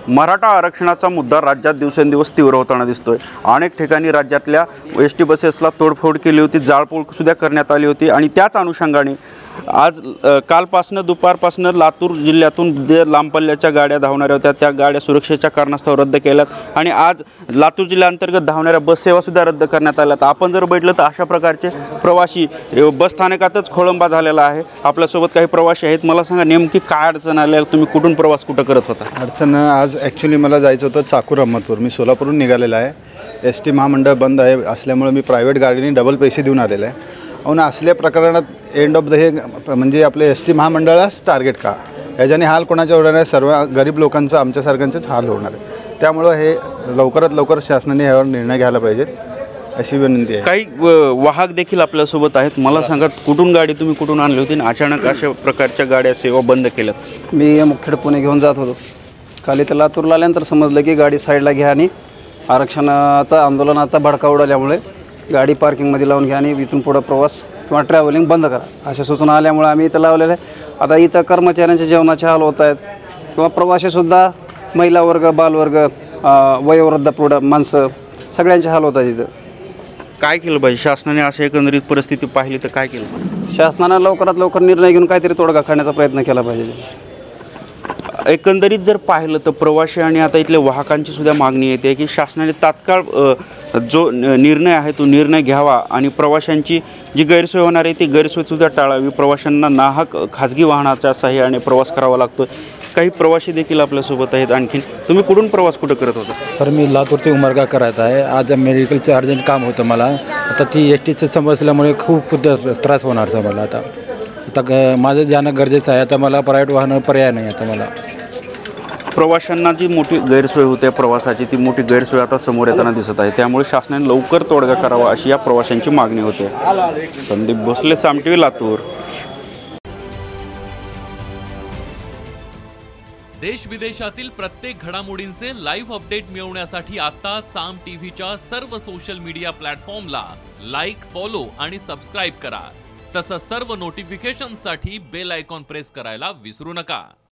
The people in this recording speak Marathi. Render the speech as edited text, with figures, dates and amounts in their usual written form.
मराठा आरक्षणाचा मुद्दा राज्यात दिवसेंदिवस तीव्र होताना दिसतोय। अनेक ठिकाणी राज्यातल्या एसटी बसेसला तोडफोड केली होती, जाळपोळ सुद्धा करण्यात आली होती आणि त्याच अनुषंगाने आज कालपासून दुपारपासून लातूर जिल्ह्यातून जे लांब पल्ल्याच्या गाड्या धावणाऱ्या होत्या त्या गाड्या सुरक्षेच्या कारणास्तव रद्द केल्यात आणि आज लातूर जिल्ह्याअंतर्गत धावणाऱ्या बस सेवा सुद्धा रद्द करण्यात आल्यात। आपण जर बघितलं तर अशा प्रकारचे प्रवासी बस स्थानकातच खोळंबा झालेला आहे। आपल्यासोबत काही प्रवासी आहेत। मला सांगा नेमकी काय अडचण आली, तुम्ही कुठून प्रवास कुठं करत होता? अडचण आज ॲक्च्युली मला जायचं होतं चाकूर अहमदपूर। मी सोलापूरहून निघालेला आहे। एस टी महामंडळ बंद आहे असल्यामुळे मी प्रायव्हेट गाडीने डबल पैसे देऊन आलेला आहे। आणि असल्या प्रकरणात एंड ऑफ द हे म्हणजे आपले एस टी महामंडळास टार्गेट का, याच्याने हाल कोणाच्या होणार आहे? सर्व गरीब लोकांचं आमच्यासारख्यांचेच हाल होणार आहे। त्यामुळं हे लवकरात लवकर शासनाने यावर निर्णय घ्यायला पाहिजेत अशी विनंती आहे। काही वाहक देखील आपल्यासोबत आहेत। मला सांगा कुठून गाडी तुम्ही कुठून आणली होती आणि अचानक अशा प्रकारच्या गाड्या सेवा बंद केल्यात? मी मुखेड पुणे घेऊन जात होतो। खाली तर लातूरला आल्यानंतर समजलं की गाडी साईडला घ्या आणि आरक्षणाचा आंदोलनाचा भडका उडाल्यामुळे गाडी पार्किंगमध्ये लावून घ्या आणि इथून पुढं प्रवास किंवा ट्रॅव्हलिंग बंद करा अशा सूचना आल्यामुळे आम्ही इथं लावलेलं आहे। आता इथं कर्मचाऱ्यांचे जेवणाचे हाल होत आहेत किंवा प्रवासीसुद्धा महिला वर्ग, बालवर्ग, वयोवृद्ध माणसं सगळ्यांचे हाल होत आहेत। इथं काय केलं पाहिजे शासनाने? अशी एकंदरीत परिस्थिती पाहिली तर काय केलं पाहिजे? शासनानं लवकरात लवकर निर्णय घेऊन काहीतरी तोडगा काढण्याचा प्रयत्न केला पाहिजे। एकंदरीत जर पाहिलं तर प्रवासी आणि आता इथल्या वाहकांची सुद्धा मागणी येते की शासनाने तात्काळ जो निर्णय आहे तो निर्णय घ्यावा आणि प्रवाशांची जी गैरसोय होणार आहे ती गैरसोयसुद्धा टाळावी। प्रवाशांना नाहक खाजगी वाहनाच्या सहाय्याने प्रवास करावा लागतो। काही प्रवासी देखील आपल्यासोबत आहेत। आणखीन तुम्ही कुठून प्रवास कुठं करत होता? तर मी लातूर ते उमरगा करत आहे। आज मेडिकलचं अर्जंट काम होतं मला। आता ती एस टीचं समजल्यामुळे खूप त्रास होणार आहे मला। आता माझं जाणं गरजेचं आहे। आता मला प्रायव्हेट वाहन पर्याय नाही। आता मला प्रवाशांना जी मोठी गैरसोय होते प्रवासाची ती मोठी गैरसोय आता समोर येताना दिसत आहे। त्यामुळे शासनाने लवकर तोडगा करावा अशी या प्रवाशांची मागणी होते। संदीप भोसले, साम टीव्ही, लातूर। देश विदेशातील प्रत्येक घडामोडींचे लाईव्ह अपडेट मिळवण्यासाठी आता साम टीव्हीच्या सर्व सोशल मीडिया प्लॅटफॉर्मला लाईक, फॉलो आणि सबस्क्राईब करा। तसंच सर्व नोटिफिकेशनसाठी बेल आयकॉन प्रेस करायला विसरू नका।